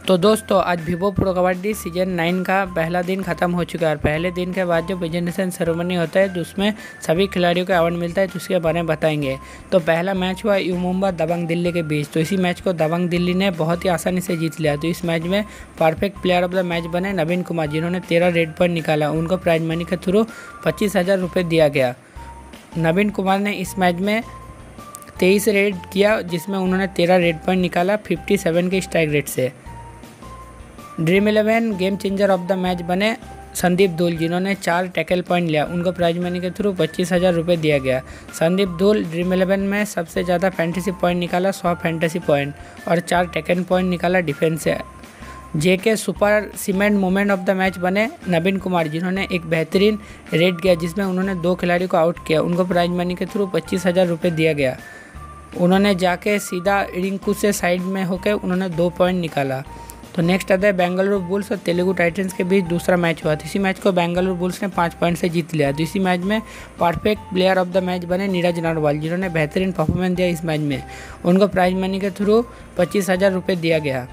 तो दोस्तों आज वीवो प्रो कबड्डी सीजन 9 का पहला दिन ख़त्म हो चुका है और पहले दिन के बाद जो प्रेजेंटेशन सेरेमनी होता है तो उसमें सभी खिलाड़ियों को अवार्ड मिलता है, तो उसके बारे में बताएंगे। तो पहला मैच हुआ यू मुंबा दबंग दिल्ली के बीच। तो इसी मैच को दबंग दिल्ली ने बहुत ही आसानी से जीत लिया। तो इस मैच में perfect player of the match बने नवीन कुमार, जिन्होंने 13 रेड पॉइंट निकाला। उनको प्राइज मनी के थ्रू 25,000 रुपये दिया गया। नवीन कुमार ने इस मैच में 23 रेड किया, जिसमें उन्होंने 13 रेड पॉइंट निकाला 57 के स्ट्राइक रेट से। Dream 11 game changer of the match बने संदीप धूल, जिन्होंने 4 टैकल पॉइंट लिया। उनको प्राइज मनी के थ्रू 25,000 रुपये दिया गया। संदीप धूल ड्रीम 11 में सबसे ज़्यादा फैंटेसी पॉइंट निकाला, 100 फैंटेसी पॉइंट और 4 टैकल पॉइंट निकाला डिफेंस से। JK super cement moment of the match बने नवीन कुमार, जिन्होंने एक बेहतरीन रेड किया जिसमें उन्होंने 2 खिलाड़ियों को आउट किया। उनको प्राइज मनी के थ्रू 25,000 रुपये दिया गया। उन्होंने जाके सीधा रिंकू से साइड में होकर उन्होंने 2 पॉइंट निकाला। तो नेक्स्ट आता है बेंगलुरु बुल्स और तेलुगु टाइटंस के बीच दूसरा मैच हुआ। तो इसी मैच को बेंगलुरु बुल्स ने 5 पॉइंट से जीत लिया। तो इसी मैच में perfect player of the match बने नीरज नरवाल, जिन्होंने बेहतरीन परफॉर्मेंस दिया इस मैच में। उनको प्राइज मनी के थ्रू 25,000 रुपये दिया गया।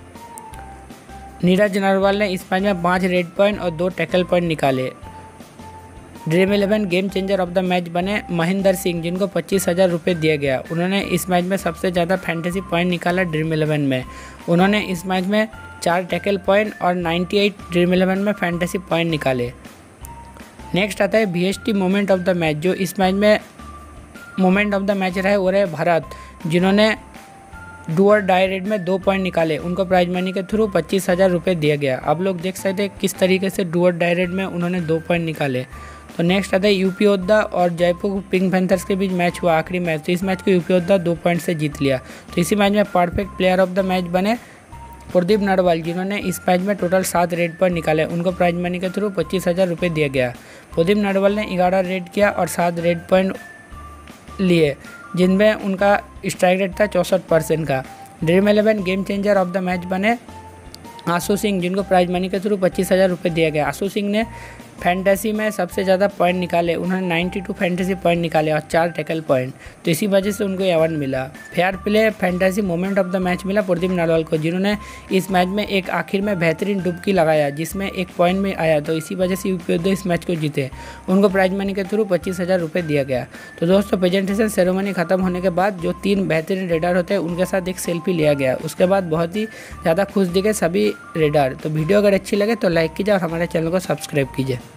नीरज नरवाल ने इस मैच में 5 रेड पॉइंट और 2 टैकल पॉइंट निकाले। Dream 11 game changer of the match बने महेंद्र सिंह, जिनको 25,000 रुपये दिया गया। उन्होंने इस मैच में सबसे ज़्यादा फैंटेसी पॉइंट निकाला ड्रीम 11 में। उन्होंने इस मैच में 4 टैकल पॉइंट और 98 ड्रीम 11 में फैंटेसी पॉइंट निकाले। नेक्स्ट आता है VST moment of the match. जो इस मैच में मोमेंट ऑफ द मैच रहे वो रहे भरत, जिन्होंने डू और डाई रेड में 2 पॉइंट निकाले। उनको प्राइज मनी के थ्रू 25,000 रुपये दिया गया। आप लोग देख सकते हैं किस तरीके से डू और डाई रेड में उन्होंने 2 पॉइंट निकाले। तो नेक्स्ट आता है यूपी योद्धा और जयपुर पिंक पैंथर्स के बीच मैच हुआ, आखिरी मैच। तो इस मैच को यूपी योद्धा 2 पॉइंट से जीत लिया। तो इसी मैच में perfect player of the match बने प्रदीप नरवाल, जिन्होंने इस मैच में टोटल 7 रेड पॉइंट निकाले। उनको प्राइज मनी के थ्रू 25,000 रुपये दिया गया। प्रदीप नरवाल ने 11 रेड किया और 7 रेड पॉइंट लिए, जिनमें उनका स्ट्राइक रेट था 64% का। Dream 11 game changer of the match बने आशु सिंह, जिनको प्राइज मनी के थ्रू 25,000 रुपये दिया गया। आशु सिंह ने फैंटेसी में सबसे ज़्यादा पॉइंट निकाले। उन्होंने 92 फैंटेसी पॉइंट निकाले और 4 टैकल पॉइंट। तो इसी वजह से उनको अवार्ड मिला। Fair play fantasy moment of the match मिला प्रदीप नरवाल को, जिन्होंने इस मैच में एक आखिर में बेहतरीन डुबकी लगाया जिसमें 1 पॉइंट में आया। तो इसी वजह से यूपी योद्धा इस मैच को जीते। उनको प्राइज मनी के थ्रू 25,000 रुपये दिया गया। तो दोस्तों प्रेजेंटेशन सेरेमनी खत्म होने के बाद जो 3 बेहतरीन रेडर होते हैं उनके साथ एक सेल्फी लिया गया। उसके बाद बहुत ही ज़्यादा खुश दिखे सभी रेडर। तो वीडियो अगर अच्छी लगे तो लाइक कीजिए और हमारे चैनल को सब्सक्राइब कीजिए।